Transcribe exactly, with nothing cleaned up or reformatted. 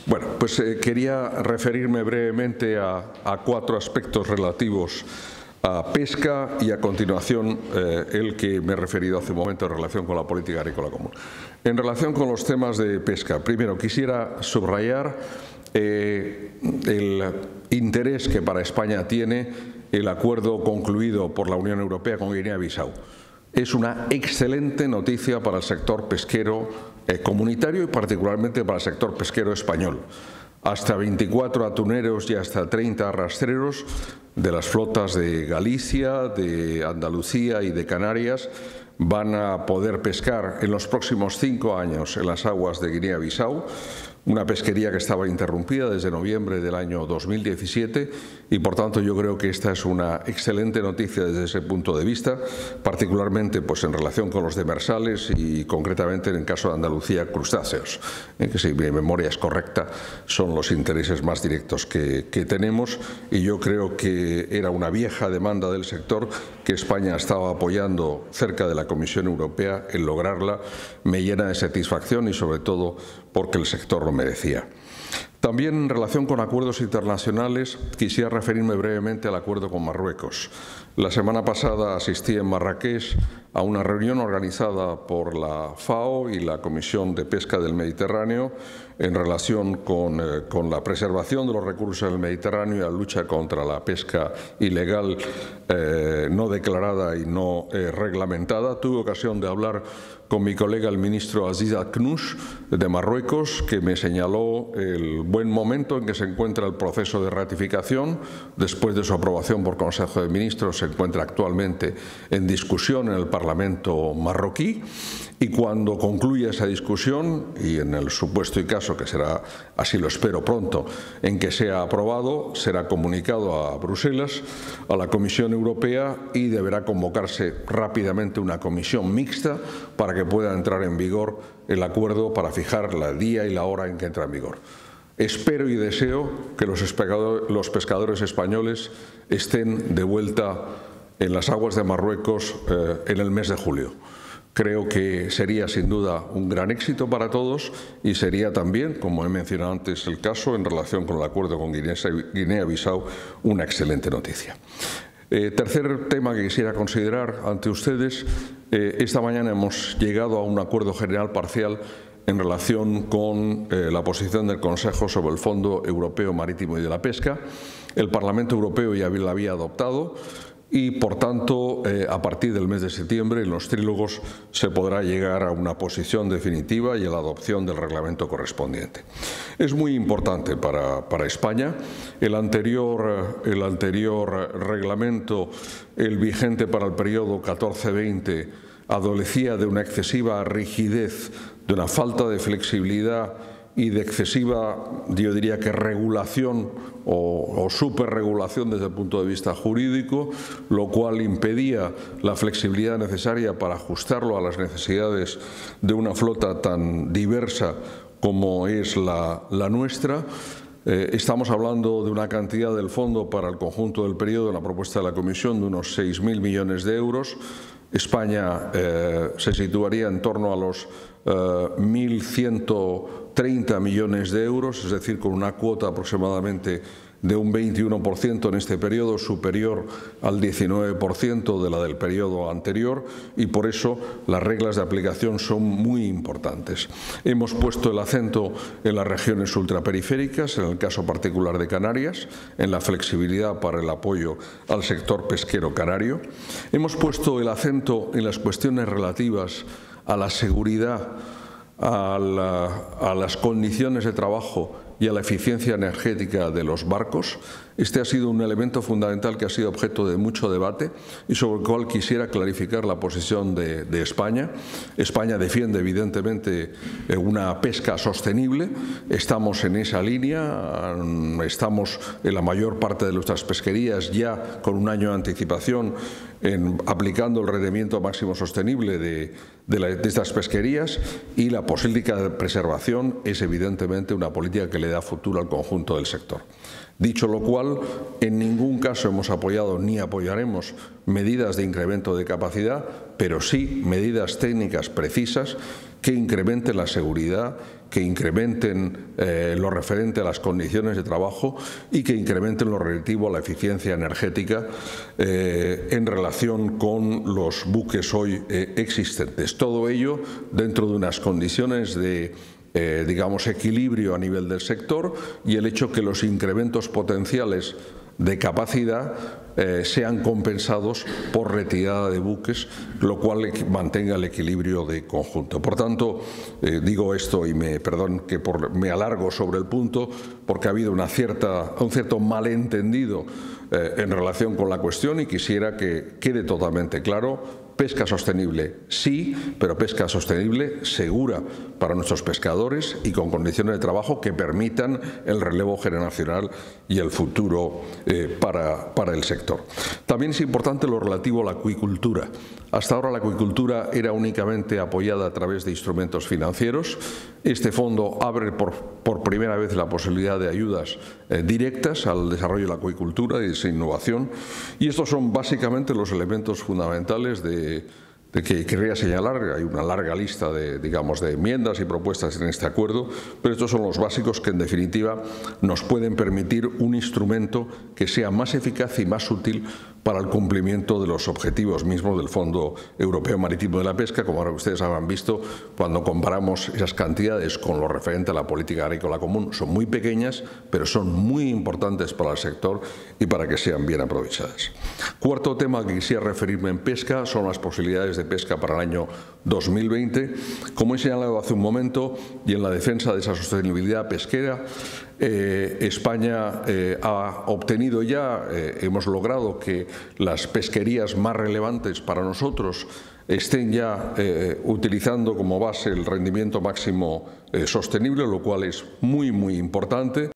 Bueno, pues eh, quería referirme brevemente a, a cuatro aspectos relativos a pesca y a continuación eh, el que me he referido hace un momento en relación con la política agrícola común. En relación con los temas de pesca, primero quisiera subrayar eh, el interés que para España tiene el acuerdo concluido por la Unión Europea con Guinea-Bissau. Es una excelente noticia para el sector pesquero eh, comunitario y particularmente para el sector pesquero español. Hasta veinticuatro atuneros y hasta treinta rastreros de las flotas de Galicia, de Andalucía y de Canarias van a poder pescar en los próximos cinco años en las aguas de Guinea-Bissau, una pesquería que estaba interrumpida desde noviembre del año dos mil diecisiete y por tanto yo creo que esta es una excelente noticia desde ese punto de vista, particularmente pues en relación con los demersales y concretamente en el caso de Andalucía crustáceos, en que si mi memoria es correcta son los intereses más directos que, que tenemos y yo creo que era una vieja demanda del sector que España estaba apoyando cerca de la Comisión Europea en lograrla, me llena de satisfacción y sobre todo porque el sector lo merecía. También en relación con acuerdos internacionales quisiera referirme brevemente al acuerdo con Marruecos. La semana pasada asistí en Marrakech a una reunión organizada por la FAO y la Comisión de Pesca del Mediterráneo en relación con, eh, con la preservación de los recursos del Mediterráneo y la lucha contra la pesca ilegal eh, no declarada y no eh, reglamentada. Tuve ocasión de hablar con mi colega el ministro Aziz Al-Knouch de Marruecos, que me señaló el buen momento en que se encuentra el proceso de ratificación. Después de su aprobación por Consejo de Ministros se encuentra actualmente en discusión en el Parlamento marroquí y cuando concluya esa discusión y en el supuesto y caso que será, así lo espero pronto, en que sea aprobado, será comunicado a Bruselas, a la Comisión Europea y deberá convocarse rápidamente una comisión mixta para que pueda entrar en vigor el acuerdo para fijar la día y la hora en que entra en vigor. Espero y deseo que los pescadores, los pescadores españoles estén de vuelta en las aguas de Marruecos eh, en el mes de julio. Creo que sería sin duda un gran éxito para todos y sería también, como he mencionado antes el caso, en relación con el acuerdo con Guinea-Bissau, una excelente noticia. Eh, tercer tema que quisiera considerar ante ustedes, eh, esta mañana hemos llegado a un acuerdo general parcial en relación con eh, la posición del Consejo sobre el Fondo Europeo Marítimo y de la Pesca. El Parlamento Europeo ya la había adoptado y, por tanto, eh, a partir del mes de septiembre, en los trílogos se podrá llegar a una posición definitiva y a la adopción del reglamento correspondiente. Es muy importante para, para España. El anterior, el anterior reglamento, el vigente para el periodo catorce veinte, adolecía de una excesiva rigidez, de una falta de flexibilidad y de excesiva, yo diría que regulación o, o superregulación desde el punto de vista jurídico, lo cual impedía la flexibilidad necesaria para ajustarlo a las necesidades de una flota tan diversa como es la, la nuestra. Eh, estamos hablando de una cantidad del fondo para el conjunto del periodo, en la propuesta de la Comisión, de unos seis mil millones de euros. España eh, se situaría en torno a los eh, mil ciento treinta millones de euros, es decir, con una cuota aproximadamente de un veintiuno por ciento en este periodo, superior al diecinueve por ciento de la del periodo anterior, y por eso las reglas de aplicación son muy importantes. Hemos puesto el acento en las regiones ultraperiféricas, en el caso particular de Canarias, en la flexibilidad para el apoyo al sector pesquero canario. Hemos puesto el acento en las cuestiones relativas a la seguridad, a, la, a las condiciones de trabajo y a la eficiencia energética de los barcos. Este ha sido un elemento fundamental que ha sido objeto de mucho debate y sobre el cual quisiera clarificar la posición de, de España. España defiende evidentemente una pesca sostenible, estamos en esa línea, estamos en la mayor parte de nuestras pesquerías ya con un año de anticipación en, aplicando el rendimiento máximo sostenible de, de, la, de estas pesquerías, y la política de preservación es evidentemente una política que le da futuro al conjunto del sector. Dicho lo cual, en ningún caso hemos apoyado ni apoyaremos medidas de incremento de capacidad, pero sí medidas técnicas precisas que incrementen la seguridad, que incrementen eh, lo referente a las condiciones de trabajo y que incrementen lo relativo a la eficiencia energética eh, en relación con los buques hoy eh, existentes. Todo ello dentro de unas condiciones de Eh, digamos, equilibrio a nivel del sector y el hecho que los incrementos potenciales de capacidad eh, sean compensados por retirada de buques, lo cual mantenga el equilibrio de conjunto. Por tanto, eh, digo esto y me perdón que por, me alargo sobre el punto porque ha habido una cierta, un cierto malentendido eh, en relación con la cuestión y quisiera que quede totalmente claro. Pesca sostenible sí, pero pesca sostenible segura para nuestros pescadores y con condiciones de trabajo que permitan el relevo generacional y el futuro eh, para, para el sector. También es importante lo relativo a la acuicultura. Hasta ahora la acuicultura era únicamente apoyada a través de instrumentos financieros. Este fondo abre por, por primera vez la posibilidad de ayudas eh, directas al desarrollo de la acuicultura y de esa innovación. Y estos son básicamente los elementos fundamentales de De que querría señalar. Hay una larga lista de, digamos, de enmiendas y propuestas en este acuerdo, pero estos son los básicos que en definitiva nos pueden permitir un instrumento que sea más eficaz y más útil para el cumplimiento de los objetivos mismos del Fondo Europeo Marítimo de la Pesca, como ahora ustedes habrán visto cuando comparamos esas cantidades con lo referente a la política agrícola común. Son muy pequeñas, pero son muy importantes para el sector y para que sean bien aprovechadas. Cuarto tema que quisiera referirme en pesca son las posibilidades de pesca para el año dos mil veinte. Como he señalado hace un momento, y en la defensa de esa sostenibilidad pesquera, eh, España eh, ha obtenido ya, eh, hemos logrado que las pesquerías más relevantes para nosotros estén ya eh, utilizando como base el rendimiento máximo eh, sostenible, lo cual es muy, muy importante.